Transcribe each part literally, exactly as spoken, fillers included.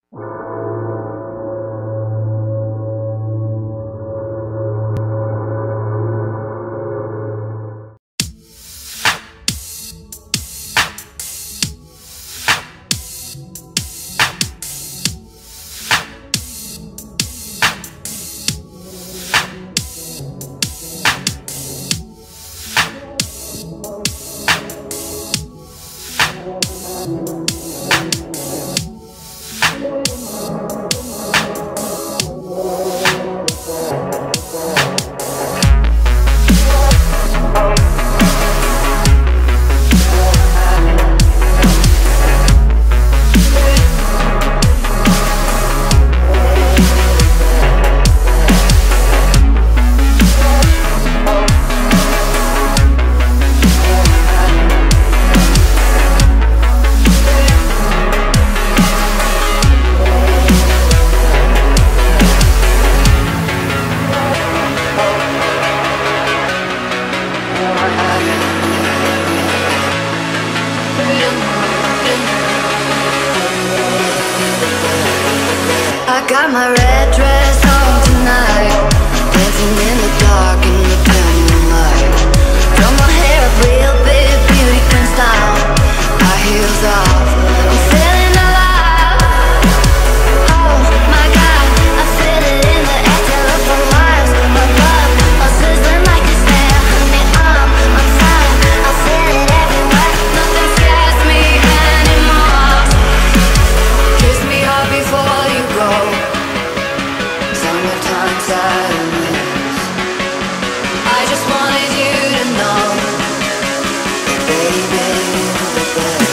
I got my red dress on tonight, dancing in the dark in the pale moonlight. Throw my hair up real big, beauty queen style, high heels off, I'm feeling alive. Oh my God, I feel it in the air, telephone wires above, all sizzling like a snare. Honey, I'm on fire, I feel it everywhere, nothing scares me anymore. Kiss me hard before you go. Summertime sadness. I just wanted you to know that baby, you're the best.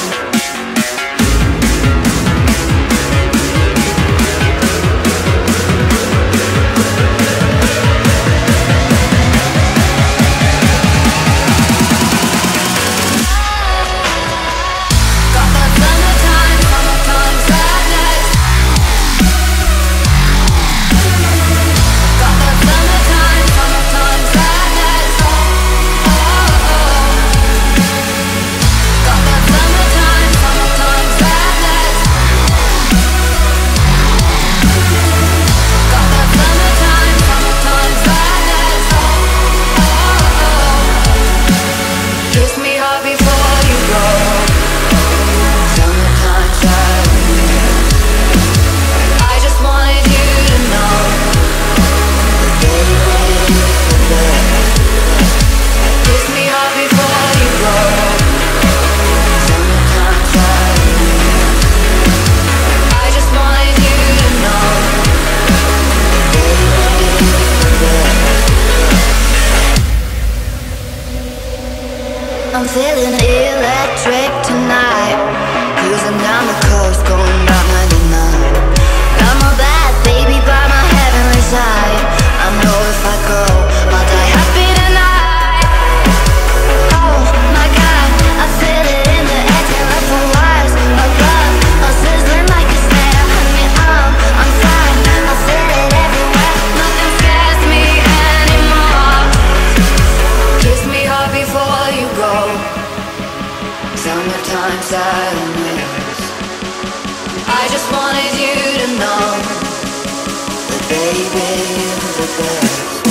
Got that summertime, summertime sadness. Got that summertime, summertime sadness. Oh, oh, oh. Got that summertime, summertime sadness. Got that summertime, summertime sadness. Oh, oh, oh. Kiss me hard before you go. Summertime sadness. I just wanted you to know that baby, you're the best. Kiss me hard before you go. Summertime sadness. I just wanted you to know that baby, you're the best. I'm feeling electric tonight, cruising down the coast, going about ninety-nine. Got my bad baby by my heavenly side. I know if I go, I'll die happy tonight. Oh my God, I feel it in the air, telephone wires above, all sizzling like a snare. Honey, I'm on fire, I feel it everywhere, nothing scares me anymore. Kiss me hard before you go. Summertime sadness. I just wanted you to know that baby, you're the best.